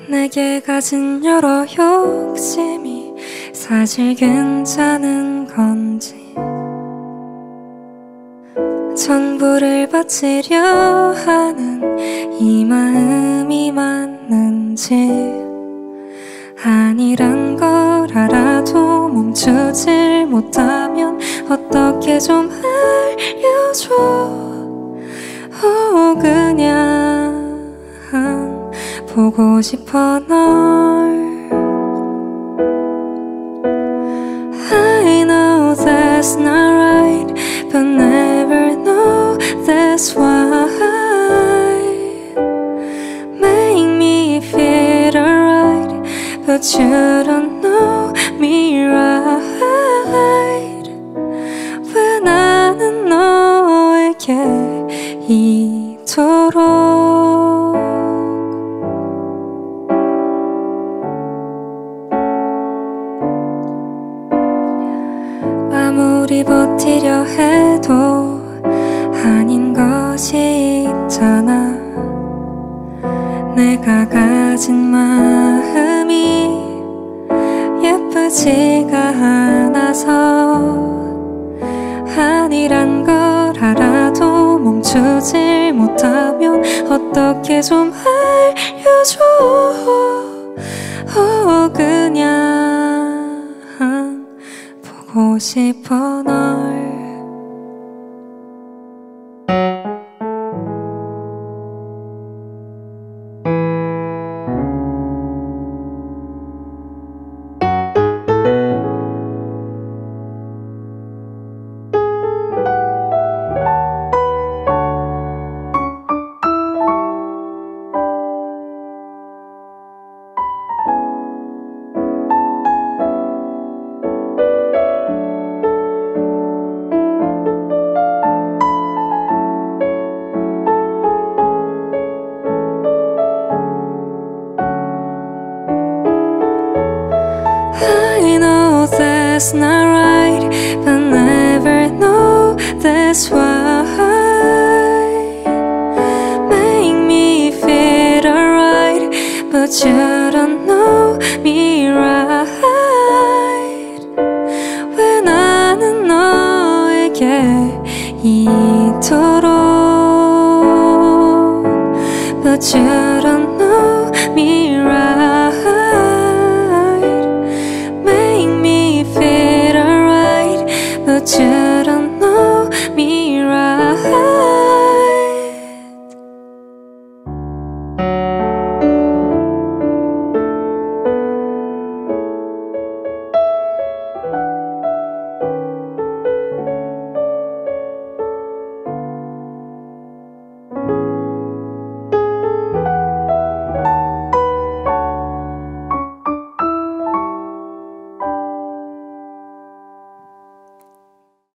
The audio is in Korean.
내게 가진 여러 욕심이 사실 괜찮은 건지, 전부를 바치려 하는 이 마음이 맞는지, 아니란 걸 알아도 멈추질 못하면 어떻게 좀 알려줘. 그냥 보고 싶어 널. I know that's not right, but never know that's why. Make me feel alright, but you don't know me right. 왜 나는 너에게 이토록 아무리 버티려 해도 아닌 것이 있잖아. 내가 가진 마음이 예쁘지가 않아서, 아니란 걸 알아도 멈추질 못하면 어떻게 좀 알려줘. 그냥 보고 싶어 널. I know that's not right, but never know that's why. Make me feel alright, but you don't know me right. 왜 나는 너에게 이토록, but you don't know me right.